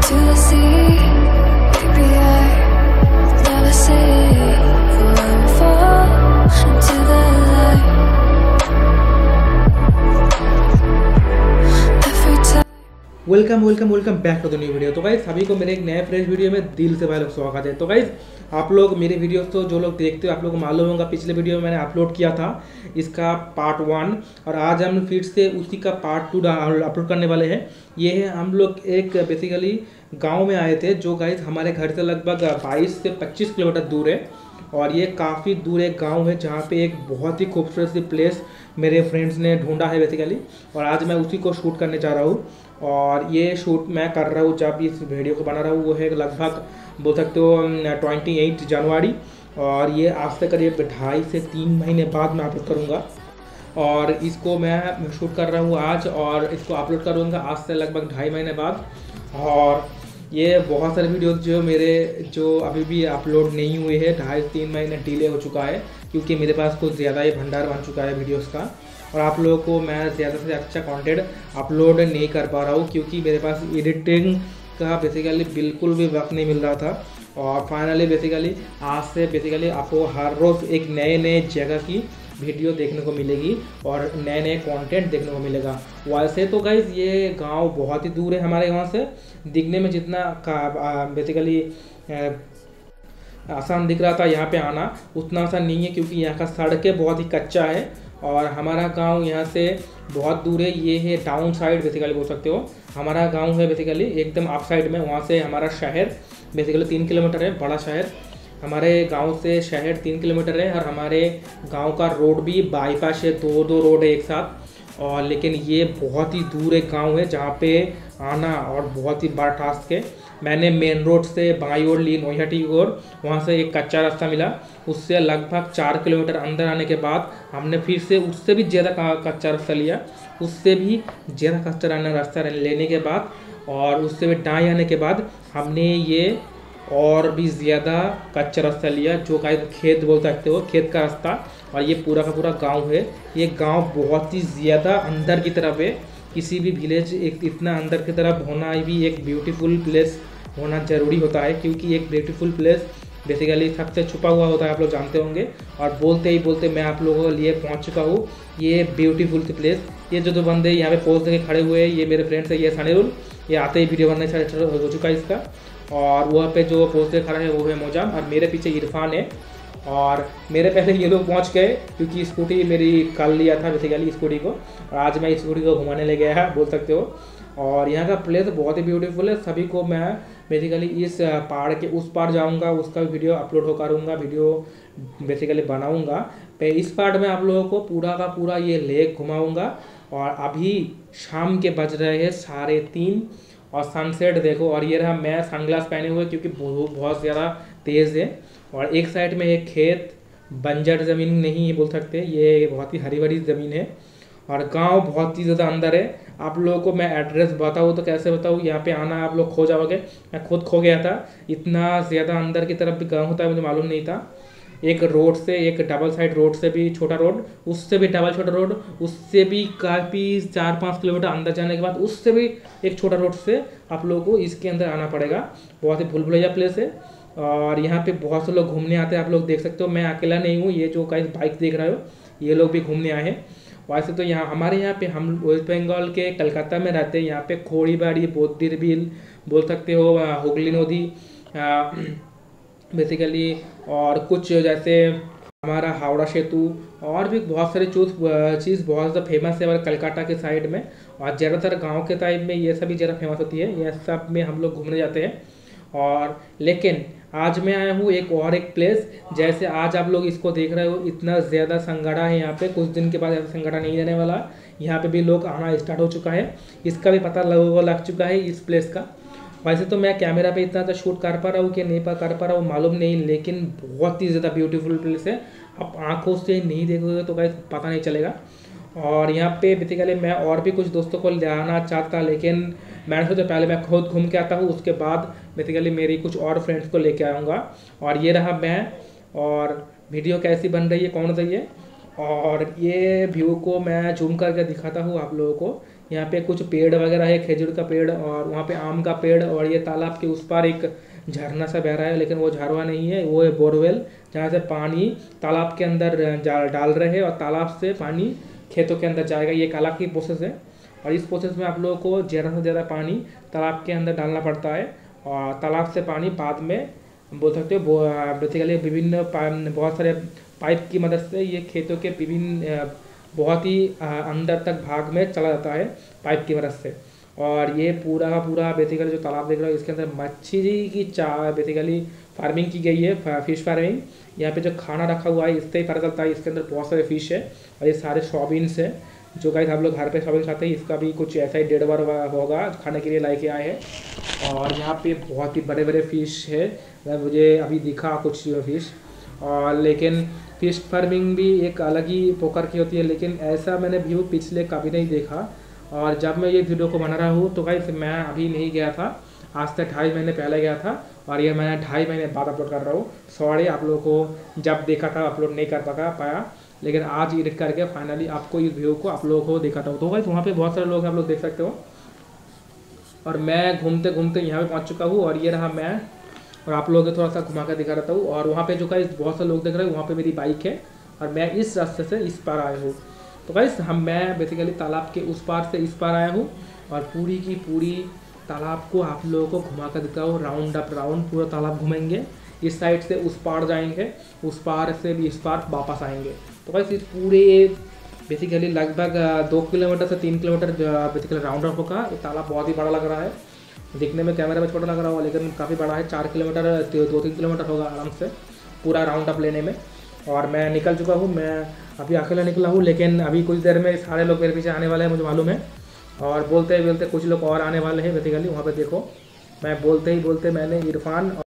to the sea. Maybe I never say for I will fall into the light. Every time. Welcome back to the new video. तो guys सभी को मेरे एक नए fresh video में दिल से भाई लोग स्वागत है। तो गाइस आप लोग मेरे वीडियोस तो जो लोग देखते हो आप लोगों को मालूम होगा, पिछले वीडियो में मैंने अपलोड किया था इसका पार्ट 1 और आज हम फिर से उसी का पार्ट 2 अपलोड करने वाले हैं। ये है हम लोग एक बेसिकली गाँव में आए थे जो गाइस हमारे घर से लगभग 22 से 25 किलोमीटर दूर है और ये काफ़ी दूर एक गांव है जहाँ पे एक बहुत ही खूबसूरत सी प्लेस मेरे फ्रेंड्स ने ढूंढा है बेसिकली, और आज मैं उसी को शूट करने जा रहा हूँ। और ये शूट मैं कर रहा हूँ जब इस वीडियो को बना रहा हूँ वो है लगभग बोल सकते हो 28 जनवरी, और ये आज से करीब 2.5 से 3 महीने बाद मैं अपलोड करूँगा। और इसको मैं शूट कर रहा हूँ आज और इसको अपलोड करूँगा आज से लगभग 2.5 महीने बाद। और ये बहुत सारे वीडियोस जो मेरे जो अभी भी अपलोड नहीं हुए हैं, 2.5-3 महीने डिले हो चुका है क्योंकि मेरे पास कुछ ज़्यादा ही भंडार बन चुका है वीडियोस का, और आप लोगों को मैं ज़्यादा से अच्छा कंटेंट अपलोड नहीं कर पा रहा हूँ क्योंकि मेरे पास एडिटिंग का बेसिकली बिल्कुल भी वक्त नहीं मिल रहा था। और फाइनली बेसिकली आज से बेसिकली आपको हर रोज़ एक नए जगह की वीडियो देखने को मिलेगी और नए कंटेंट देखने को मिलेगा। वैसे तो गाइस ये गांव बहुत ही दूर है हमारे यहाँ से, दिखने में जितना बेसिकली आसान दिख रहा था यहाँ पे आना उतना आसान नहीं है क्योंकि यहाँ का सड़कें बहुत ही कच्चा है और हमारा गांव यहाँ से बहुत दूर है। ये है डाउन साइड बेसिकली बोल सकते हो, हमारा गांव है बेसिकली एकदम अप साइड में। वहाँ से हमारा शहर बेसिकली 3 किलोमीटर है, बड़ा शहर। हमारे गांव से शहर 3 किलोमीटर है और हमारे गांव का रोड भी बाईपास है, दो रोड है एक साथ। और लेकिन ये बहुत ही दूर एक गांव है जहाँ पे आना और बहुत ही बड़ा टास्क है। मैंने मेन रोड से बाई ओर ली नोहटी की ओर, वहाँ से एक कच्चा रास्ता मिला, उससे लगभग 4 किलोमीटर अंदर आने के बाद हमने फिर से उससे भी ज़्यादा कच्चा रास्ता लिया, उससे भी ज़्यादा कच्चा रास्ता लेने के बाद और उससे भी दाएँ आने के बाद हमने ये और भी ज़्यादा कच्चा रास्ता लिया जो का खेत बोल सकते हो, खेत का रास्ता। और ये पूरा का पूरा गांव है। ये गांव बहुत ही ज़्यादा अंदर की तरफ है। किसी भी विलेज एक इतना अंदर की तरफ होना भी एक ब्यूटीफुल प्लेस होना ज़रूरी होता है क्योंकि एक ब्यूटीफुल प्लेस बेसिकली सबसे छुपा हुआ होता है, आप लोग जानते होंगे। और बोलते ही बोलते मैं आप लोगों के लिए पहुंच चुका हूँ ये ब्यूटीफुल सी प्लेस। ये जो बंदे यहाँ पे पोज देके खड़े हुए हैं ये मेरे फ्रेंड्स है, ये सनीरुल, ये आते ही वीडियो बनने हो चुका है इसका। और वहाँ पे जो पोज देके खड़ा है वो है मोजाम और मेरे पीछे इरफान है। और मेरे पहले ये लोग पहुँच गए क्योंकि स्कूटी मेरी कल लिया था बेसिकली स्कूटी को, और आज मैं स्कूटी को घुमाने ले गया है बोल सकते हो। और यहाँ का प्लेस बहुत ही ब्यूटीफुल है। सभी को मैं बेसिकली इस पहाड़ के उस पार जाऊँगा, उसका वीडियो अपलोड हो करूँगा, वीडियो बेसिकली बनाऊँगा। इस पार्ट में आप लोगों को पूरा का पूरा ये लेक घुमाऊँगा। और अभी शाम के बज रहे हैं 3:30 और सनसेट देखो। और ये रहा मैं सनग्लास पहने हुए क्योंकि बहुत ज़्यादा तेज़ है। और एक साइड में एक खेत, बंजर ज़मीन नहीं बोल सकते, ये बहुत ही हरी भरी ज़मीन है। और गांव बहुत ही ज़्यादा अंदर है। आप लोगों को मैं एड्रेस बताऊँ तो कैसे बताऊँ, यहाँ पे आना आप लोग खो जाओगे। मैं खुद खो गया था, इतना ज़्यादा अंदर की तरफ भी गाँव होता है मुझे मालूम नहीं था। एक रोड से एक डबल साइड रोड से भी छोटा रोड, उससे भी डबल छोटा रोड, उससे भी काफ़ी 4-5 किलोमीटर अंदर जाने के बाद उससे भी एक छोटा रोड से आप लोगों को इसके अंदर आना पड़ेगा। बहुत ही भूल-भुलैया प्लेस है और यहाँ पे बहुत से लोग घूमने आते हैं, आप लोग देख सकते हो। मैं अकेला नहीं हूँ, ये जो गाइस बाइक देख रहे हो ये लोग भी घूमने आए हैं। वैसे तो यहाँ हमारे यहाँ पे हम वेस्ट बंगाल के कलकत्ता में रहते हैं। यहाँ पे खोड़ीबाड़ी, बोद्दिर बिल बोल सकते हो, हुगली नदी बेसिकली, और कुछ जैसे हमारा हावड़ा सेतु और भी बहुत सारी चीज़ बहुत ज़्यादा फेमस है हमारे कलकत्ता के साइड में। और ज़्यादातर गांव के साइड में ये सभी ज़्यादा फेमस होती है, ये सब में हम लोग घूमने जाते हैं। और लेकिन आज मैं आया हूँ एक प्लेस, जैसे आज आप लोग इसको देख रहे हो इतना ज़्यादा संगड़ा है यहाँ पे, कुछ दिन के बाद ऐसा संगड़ा नहीं रहने वाला। यहाँ पे भी लोग आना स्टार्ट हो चुका है, इसका भी पता लग चुका है इस प्लेस का। वैसे तो मैं कैमरा पे इतना शूट कर पा रहा हूँ कि नहीं कर पा रहा हूँ मालूम नहीं, लेकिन बहुत ही ज़्यादा ब्यूटीफुल प्लेस है। आप आँखों से नहीं देखोगे तो गाइस पता नहीं चलेगा। और यहाँ पे बेसिकली मैं और भी कुछ दोस्तों को ले आना चाहता, लेकिन मैंने सोचा पहले मैं खुद घूम के आता हूँ, उसके बाद बेसिकली मेरी कुछ और फ्रेंड्स को लेके आऊँगा। और ये रहा मैं, और वीडियो कैसी बन रही है कौन रही है। और ये व्यू को मैं जूम करके दिखाता हूँ आप लोगों को यहाँ पे कुछ पेड़ वगैरह है, खजूर का पेड़ और वहाँ पे आम का पेड़, और ये तालाब के उस पार एक झरना सा बह रहा है, लेकिन वो झरवा नहीं है, वो है बोरवेल, जहाँ से पानी तालाब के अंदर डाल रहे हैं और तालाब से पानी खेतों के अंदर जाएगा। ये एक अलग ही प्रोसेस है, और इस प्रोसेस में आप लोगों को ज़्यादा से ज़्यादा पानी तालाब के अंदर डालना पड़ता है, और तालाब से पानी बाद में बोल सकते हो बेसिकली विभिन्न बहुत सारे पाइप की मदद से ये खेतों के विभिन्न बहुत ही अंदर तक भाग में चला जाता है पाइप की मदद से। और ये पूरा पूरा बेसिकली जो तालाब देख रहे हो इसके अंदर मछली की बेसिकली फार्मिंग की गई है, फिश फार्मिंग। यहाँ पे जो खाना रखा हुआ है इससे ही पता चलता है इसके अंदर बहुत सारे फिश है, और ये सारे सोयाबीन्स है जो गाइस आप लोग घर पे सोयाबीन खाते हैं, इसका भी कुछ ऐसा ही 1.5 बार होगा खाने के लिए लाके आए हैं। और यहाँ पे बहुत ही बड़े बड़े फिश है, मुझे अभी दिखा कुछ फिश, और लेकिन फिश फार्मिंग भी एक अलग ही प्रकार की होती है, लेकिन ऐसा मैंने व्यू पिछले कभी नहीं देखा। और जब मैं ये वीडियो को बना रहा हूँ तो गाइस मैं अभी नहीं गया था, आज से 2.5 महीने पहले गया था, और ये मैं 2.5 महीने बाद अपलोड कर रहा हूँ। सॉरी आप लोगों को जब देखा था अपलोड नहीं कर पाया, लेकिन आज एडिट करके फाइनली आपको इस वीडियो को आप लोगों को दिखाता हूँ। तो गाइस वहाँ पे बहुत सारे लोग हैं, आप लोग देख सकते हो, और मैं घूमते घूमते यहाँ पे पहुँच चुका हूँ, और ये रहा मैं, और आप लोगों को थोड़ा सा घुमा कर दिखा रहता हूँ। और वहाँ पे जो गाइस बहुत सारे लोग देख रहे हैं, वहाँ पे मेरी बाइक है, और मैं इस रास्ते से इस पार आया हूँ। तो गाइस मैं बेसिकली तालाब के उस पार से इस पार आया हूँ, और पूरी की पूरी तालाब को आप लोगों को घुमा कर दिखाऊँ, राउंड अप राउंड पूरा तालाब घूमेंगे, इस साइड से उस पार जाएंगे, उस पार से भी इस पार वापस आएंगे। तो गाइस इस पूरे बेसिकली लगभग 2 किलोमीटर से 3 किलोमीटर बेसिकली राउंड अप होगा। ये तालाब बहुत ही बड़ा लग रहा है, दिखने में कैमरे में छोटा लग रहा होगा, लेकिन काफ़ी बड़ा है, 4 किलोमीटर 2-3 किलोमीटर होगा आराम से पूरा राउंड अप लेने में। और मैं निकल चुका हूँ, मैं अभी अकेला निकला हूँ, लेकिन अभी कुछ देर में सारे लोग मेरे पीछे आने वाले हैं, मुझे मालूम है। और बोलते बोलते कुछ लोग और आने वाले हैं बेसिकली, वहाँ पे देखो मैं बोलते ही बोलते मैंने इरफान